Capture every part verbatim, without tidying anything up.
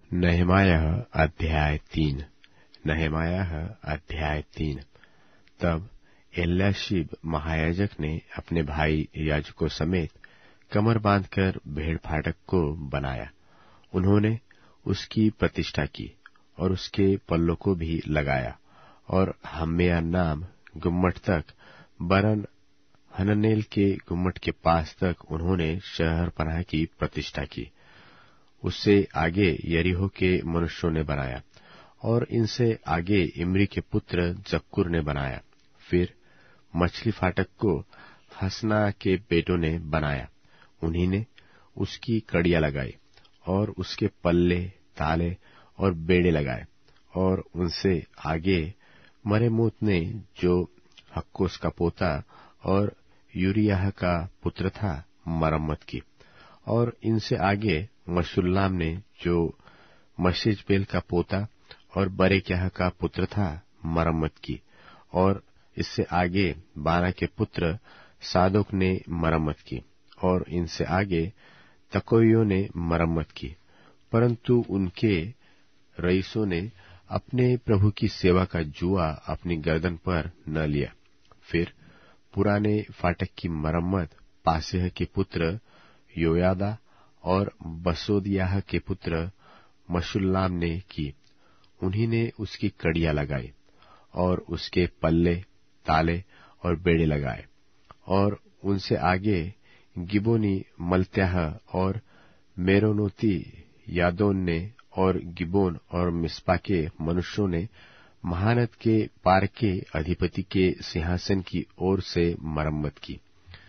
नहमायाह अध्याय तीन। नहमायाह अध्याय तीन। तब एल्याशीब महायाजक ने अपने भाई याजकों समेत कमर बांधकर भेड़ फाटक को बनाया। उन्होंने उसकी प्रतिष्ठा की और उसके पल्लों को भी लगाया और हम्मेया नाम गुम्मट तक बरन हननेल के गुम्मट के पास तक उन्होंने शहर पनाह की प्रतिष्ठा की। उससे आगे यरीहो के मनुष्यों ने बनाया और इनसे आगे इमरी के पुत्र जक्कुर ने बनाया। फिर मछली फाटक को हसना के बेटों ने बनाया। उन्हीं ने उसकी कड़ियां लगाई और उसके पल्ले, ताले और बेड़े लगाए। और उनसे आगे मरेमोत ने, जो हक्कोस का पोता और यूरियाह का पुत्र था, मरम्मत की। और इनसे आगे मशुल्लाम ने, जो मशेजबेल का पोता और बरेक्याह का पुत्र था, मरम्मत की। और इससे आगे बाना के पुत्र सादोक ने मरम्मत की। और इनसे आगे तकोइयों ने मरम्मत की। परंतु उनके रईसों ने अपने प्रभु की सेवा का जुआ अपनी गर्दन पर न लिया। फिर पुराने फाटक की मरम्मत पासेह के पुत्र योयादा और बसोदियाह के पुत्र मशुल्लाम ने की। उन्हीं ने उसकी कड़ियां लगाई और उसके पल्ले, ताले और बेड़े लगाए। और उनसे आगे गिबोनी मल्त्याह और मेरोनोती यादोन ने और गिबोन और मिस्पा के मनुष्यों ने महानद के पार के अधिपति के सिंहासन की ओर से मरम्मत की।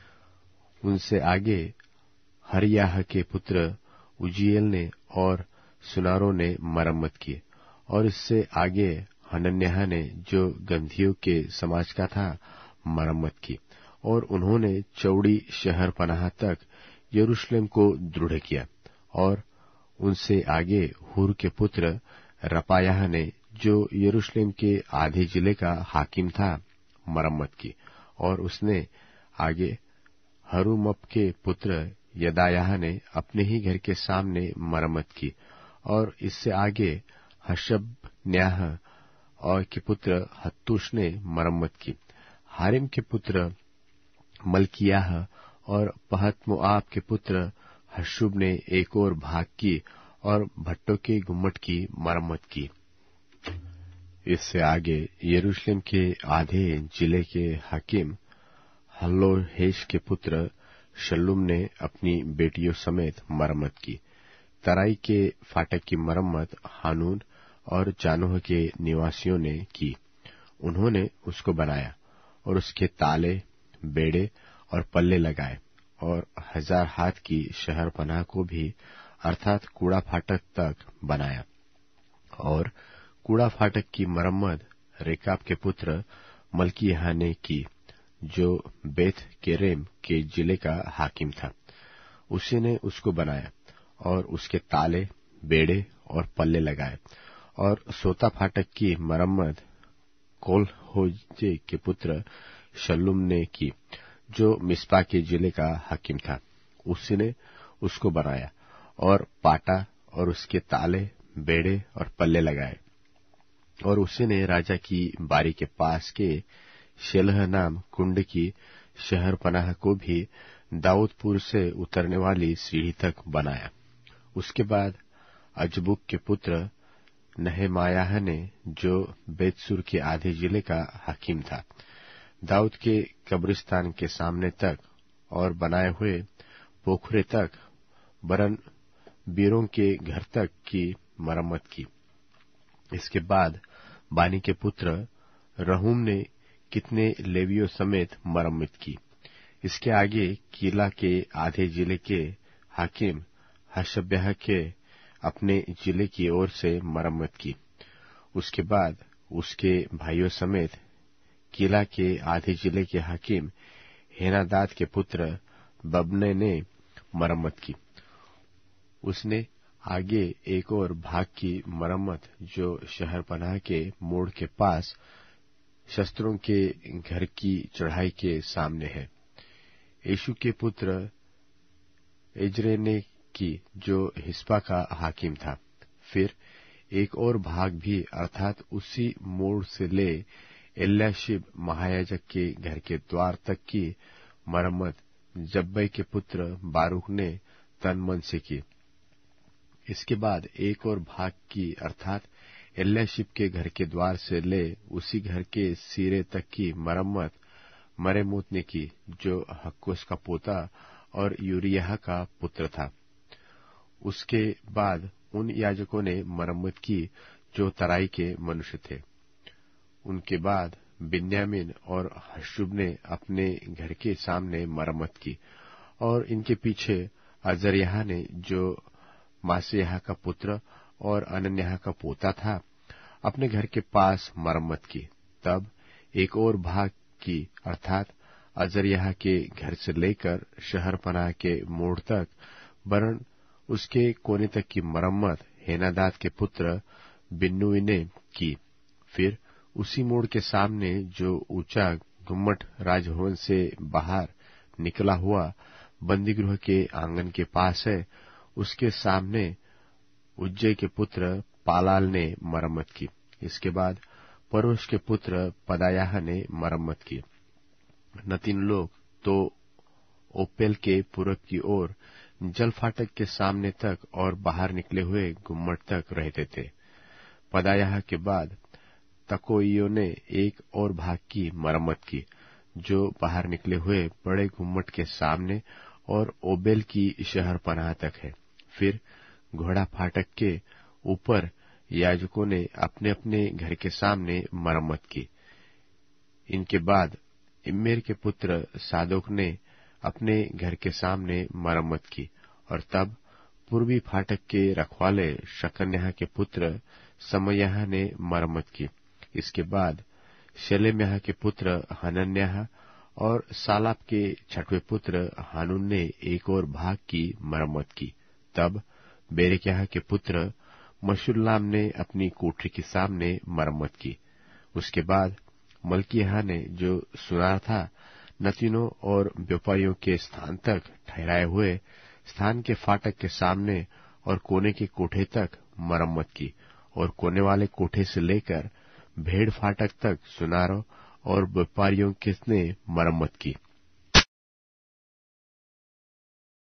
उनसे आगे हरियाह के पुत्र उजिएल ने और सुनारों ने मरम्मत की। और इससे आगे हनन्याह ने, जो गंधियों के समाज का था, मरम्मत की। और उन्होंने चौड़ी शहर पनाह तक यरूशलेम को दृढ़ किया। और उनसे आगे हुर के पुत्र रपायाह ने, जो यरूशलेम के आधे जिले का हाकिम था, मरम्मत की। और उसने आगे हरुमप के पुत्र यदायाह ने अपने ही घर के सामने मरम्मत की। और इससे आगे हशबन्याह और के पुत्र हत्तूश ने मरम्मत की। हारिम के पुत्र मल्कियाह और पहतमोआब के पुत्र हशुब ने एक और भाग की और भट्टों के गुम्मट की मरम्मत की। इससे आगे यरूशलेम के आधे जिले के हाकिम हल्लोहेश के पुत्र शल्लुम ने अपनी बेटियों समेत मरम्मत की। तराई के फाटक की मरम्मत हानून और जानोह के निवासियों ने की। उन्होंने उसको बनाया और उसके ताले, बेड़े और पल्ले लगाए। और हजार हाथ की शहर पनाह को भी, अर्थात कूड़ा फाटक तक बनाया। और कूड़ा फाटक की मरम्मत रेकाब के पुत्र मल्कियाह ने की, जो बेथ केरेम के जिले का हाकिम था। उसी ने उसको बनाया और उसके ताले, बेड़े और पल्ले लगाए। और सोता फाटक की मरम्मत कोलहोजे के पुत्र शल्लुम ने की, जो मिस्पा के जिले का हाकिम था। उसी ने उसको बनाया और पाटा और उसके ताले, बेड़े और पल्ले लगाए। और उसी ने राजा की बारी के पास के शेलह नाम कुंड की शहर पनाह को भी दाऊदपुर से उतरने वाली सीढ़ी तक बनाया। उसके बाद अजबुक के पुत्र नहमायाह ने, जो बेतसुर के आधे जिले का हाकिम था, दाऊद के कब्रिस्तान के सामने तक और बनाए हुए पोखरे तक, बरन बीरों के घर तक की मरम्मत की। इसके बाद बानी के पुत्र रहूम ने कितने लेवियों समेत मरम्मत की। इसके आगे कीला के आधे जिले के हाकिम हशब्याह के अपने जिले की ओर से मरम्मत की। उसके बाद उसके भाइयों समेत कीला के आधे जिले के हाकिम हेनादाद के पुत्र बबने ने मरम्मत की। उसने आगे एक और भाग की मरम्मत, जो शहर पनाह के मोड़ के पास शस्त्रों के घर की चढ़ाई के सामने है, यीशु के पुत्र एजरे ने की, जो हिस्पा का हाकिम था। फिर एक और भाग भी अर्थात उसी मोड़ से ले एल्याशिब महायाजक के घर के द्वार तक की मरम्मत जब्बै के पुत्र बारूक ने तन मन से की। इसके बाद एक और भाग की अर्थात एल्याशिब के घर के द्वार से ले उसी घर के सिरे तक की मरम्मत मरेमोत ने की, जो हक्कोस का पोता और यूरिया का पुत्र था। उसके बाद उन याजकों ने मरम्मत की जो तराई के मनुष्य थे। उनके बाद बिन्यामीन और हशुब ने अपने घर के सामने मरम्मत की, और इनके पीछे अजर्याह ने, जो मासेयाह का पुत्र और अनन्याह का पोता था, अपने घर के पास मरम्मत की। तब एक और भाग की अर्थात अजर्याह के घर से लेकर शहर पनाह के मोड़ तक वरन उसके कोने तक की मरम्मत हेनादाद के पुत्र बिन्नुई ने की। फिर उसी मोड़ के सामने जो ऊंचा गुम्मट राजभवन से बाहर निकला हुआ बंदीगृह के आंगन के पास है, उसके सामने उज्जै के पुत्र पालाल ने मरम्मत की। इसके बाद परोश के पुत्र पदायाह ने मरम्मत की। न तीन लोग तो ओपेल के पूरब की ओर जल फाटक के सामने तक और बाहर निकले हुए गुम्मट तक रहते थे। पदायाह के बाद तकोइयों ने एक और भाग की मरम्मत की, जो बाहर निकले हुए बड़े गुम्मट के सामने और ओबेल की शहर पनाह तक है। फिर घोड़ा फाटक के ऊपर याजकों ने अपने अपने घर के सामने मरम्मत की। इनके बाद इम्मेर के पुत्र सादोक ने अपने घर के सामने मरम्मत की, और तब पूर्वी फाटक के रखवाले शकन्याह के पुत्र समयाह ने मरम्मत की। इसके बाद शेलेम्याह के पुत्र हनन्याह और सालाप के छठवें पुत्र हानून ने एक और भाग की मरम्मत की। तब बेरेक्याह के पुत्र मशुल्लाम ने अपनी कोठरी के सामने मरम्मत की। उसके बाद मल्कियाह ने, जो सुनार था, नतीनों और व्यापारियों के स्थान तक ठहराए हुए स्थान के फाटक के सामने और कोने के कोठे तक मरम्मत की, और कोने वाले कोठे से लेकर भेड़ फाटक तक सुनारों और व्यापारियों किसने मरम्मत की।